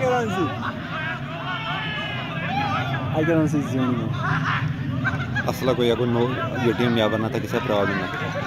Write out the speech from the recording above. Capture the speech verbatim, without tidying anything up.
Asla koy agun no yetim ya bana ta kisa prawa dina